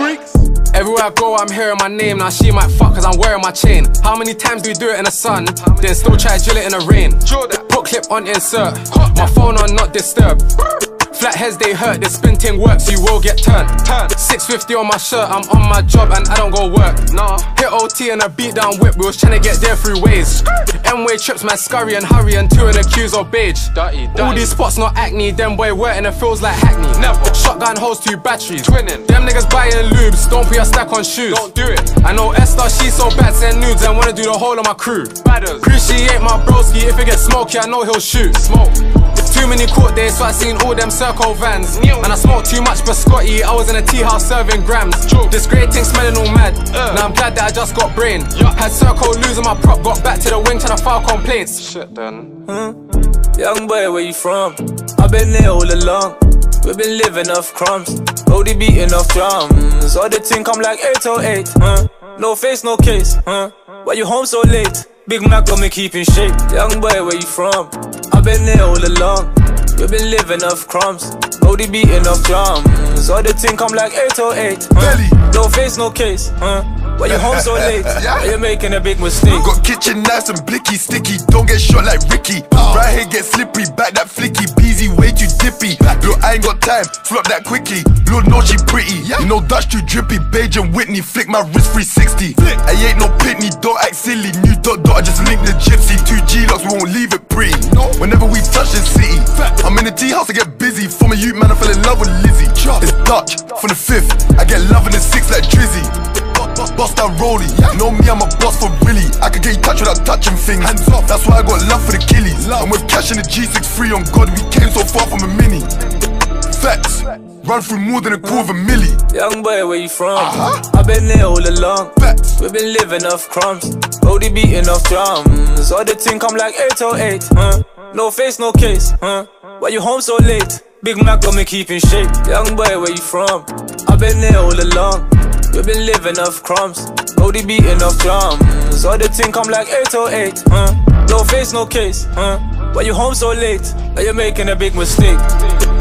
Beatfreakz. Everywhere I go, I'm hearing my name. Now she might fuck cause I'm wearing my chain. How many times do we do it in the sun, then still try to drill it in the rain? Put clip on insert, my phone on not disturb. Flatheads they hurt, this spin ting works, you will get turned. 650 on my shirt, I'm on my job and I don't go work. Hit OT and a beatdown whip, we was trying to get there through ways. M-way trips, man, scurry and hurry and two in the queues of beige. All these spots not acne, them boy wet and it feels like Hackney. Shotgun holds 2 batteries, twinning. Them niggas buying Loubs, don't put your stack on shoes. Don't do it. I know Esther, she's so bad, send nudes and wanna do the whole of my crew. Appreciate my broski, if it gets smoky, I know he'll shoot. Smoke. Too many court days, so I seen all them circle vans. And I smoked too much biscotti, I was in a tea house serving grams. This grey thing smelling all mad, now I'm glad that I just got brain. Had circle losing my prop, got back to the wing trying to file complaints. Shit done. Young boy, where you from? I've been there all along. We've been living off crumbs, Brody beating off drums. All the thing come like 808, no face, no case, Why you home so late? Big Mac got me keeping shape. Young boy, where you from? I've been there all along. We've been living off crumbs, Brody beating off drums. All the thing come like 808, no face, no case, Why you home so late? Why you making a big mistake? Got kitchen knives and blicky sticky. Don't get shot like Ricky. Right here get slippery, back that flicky. Beezy way too dippy. Look, I ain't got time, flop that quickly. Lord knows she pretty. You know Dutch too drippy. Beige and Whitney, flick my wrist 360. I ain't no pitney, don't act silly. New dot, I just link the gypsy. 2 G-locks, we won't leave it pretty. Whenever we touch the city, I'm in the tea house, I get busy. From a youth man, I fell in love with Lizzie. It's Dutch, from the 5th, I get love in the 6th like Drizzy. Bust down rollie, know me, I'm a boss for really. I can get you touched without touching things. Hands off, that's why I got love for the killies. And with cash in the G63 on God, we came so far from a mini. Facts, run through more than a quarter of a milli. Young boy, where you from? I've been there all along. Facts, we've been living off crumbs, Brody beating off drums. All the thing come like 808, no face, no case, Why you home so late? Big Mac got me keeping shape. Young boy, where you from? I've been there all along. We've been living off crumbs, Brody beating off drums. All the thing come like 808, no face, no case, Why you home so late? Are you making a big mistake?